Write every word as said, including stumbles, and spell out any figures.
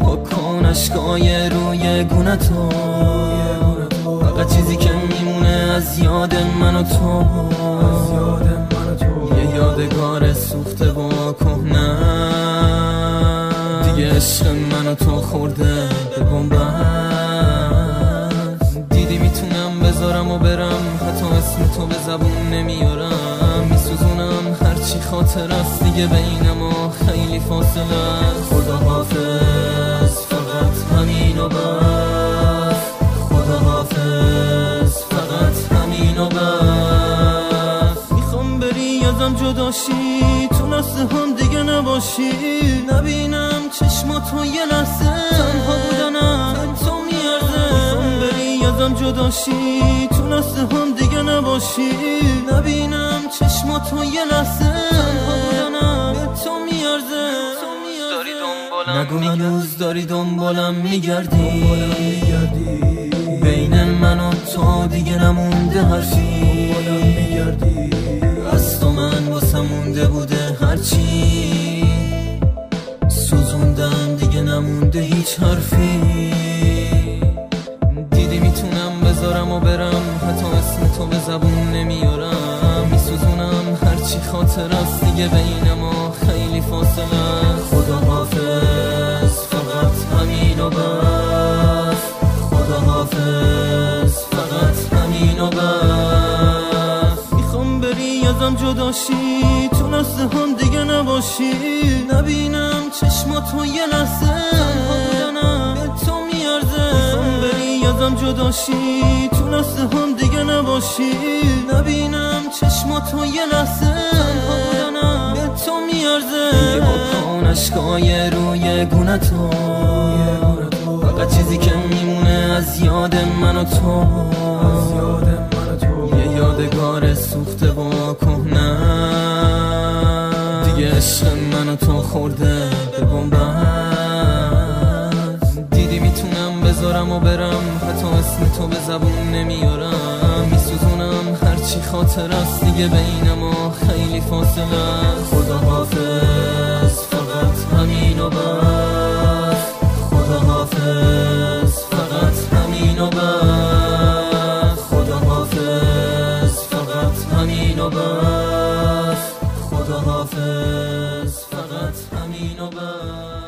پاک کن اشکای روی گونتو، فقط چیزی که میمونه از یاد من و تو، یه یادگار سوخته و کهنه دیگه عشق من و تو خورده به بنبست. دیدی میتونم بذارم و برم، حتی اسم تو به زبون نمیارم، میسوزونم هرچی خاطر است دیگه بینم و خیلی فاصله. خدا حافظ فقط همین و بس، خدا حافظ فقط همین و بس. میخوام بری ازم جداشی، تو نسل هم دیگه نباشی، نبینم چشماتو یه لحظه، تنها بودنم تو میارزه. میخوام بری ازم جداشی، تو نسل هم دیگه نباشی، نبینم چشماتو یه لحظه، تنها بودنم تو میارزه. نگو هنوز داری دنبالم میگردی، بین من و تو دیگه نمونده حرفی، از تو من واسه مونده بوده هرچی، سوزوندم دیگه نمونده هیچ حرفی. دیدی میتونم بذارم و برم، حتی اسم تو به زبون نمیارم، میسوزونم هرچی خاطر است دیگه بینم و خیلی فاصله. خدا حافظ فقط همین و بس، خدا حافظ فقط همین و بس. میخوام بری ازم جداشی، تو نسل هم دیگه نباشی، نبینم چشماتو یه لحظه، تنها بودنم تو میارزه. میخوام بری ازم جداشی، تو نسل هم دیگه نباشی، نبینم چشماتو یه لحظه، تنها بودنم تو میارزه. یه پاک اشکای روی گونتو، فقط چیزی که میمونه از یاد من و تو، یه یادگار سوخته و کهنه دیگه عشق من و تو خورده به بنبست. دیدی میتونم بذارم و برم، حتی اسم تو به زبون نمیارم، میسوزونم هرچی خاطر است دیگه بینم و خیلی فاصله. خدا حافظ فقط همین و بس، خدا حافظ فقط همین و بس، خدا حافظ فقط همین و بس، خدا حافظ فقط همین و بس.